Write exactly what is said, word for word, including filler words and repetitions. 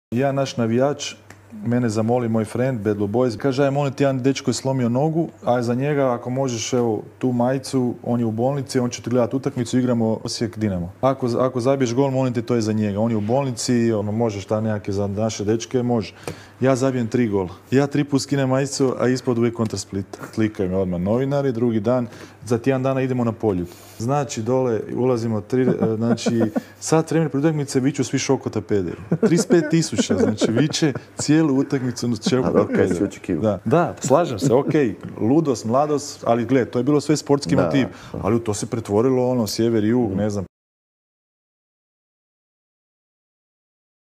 Ja, naš navijač, mene zamoli moj friend, Bad Blue Boys, kaže, aj molim ti, jedan dečko je slomio nogu, a za njega ako možeš, evo, tu majicu, on je u bolnici, on će ti gledati utakmicu, igramo Osijek Dinamo. Ako, ako zabiješ gol, molim te, to je za njega. On je u bolnici, ono, možeš ta nekake za naše dečke, može. Ja zabijem tri gola. Ja tri put skinem majicu, a ispod uvijek kontra Splita. Klikaju me odmah novinari, drugi dan, za tjedan dana idemo na Poljud. Znači, dole ulazimo, tri, znači, sad vremena pred utakmice viću svi šokota peder. trideset pet tisuća, znači, viće cijelu utakmicu na šokota peder. Da, da, slažem se, ok, ludost, mladost, ali gled, to je bilo sve sportski da, motiv, da. ali u to se pretvorilo ono, sjever, jug, ne znam,